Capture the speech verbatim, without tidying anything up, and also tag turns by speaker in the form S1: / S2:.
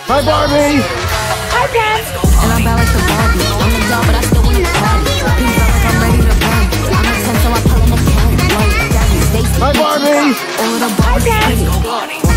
S1: Hi, Barbie.
S2: Hi, Pam.
S3: And I'm bad like the Barbie. I'm the doll, but I still wanna party. Pink belt like I'm ready to burn. I'm a ten, so I pull in a can. Like, daddy, they
S1: Hi, Barbie.
S3: all of the Barbies pretty.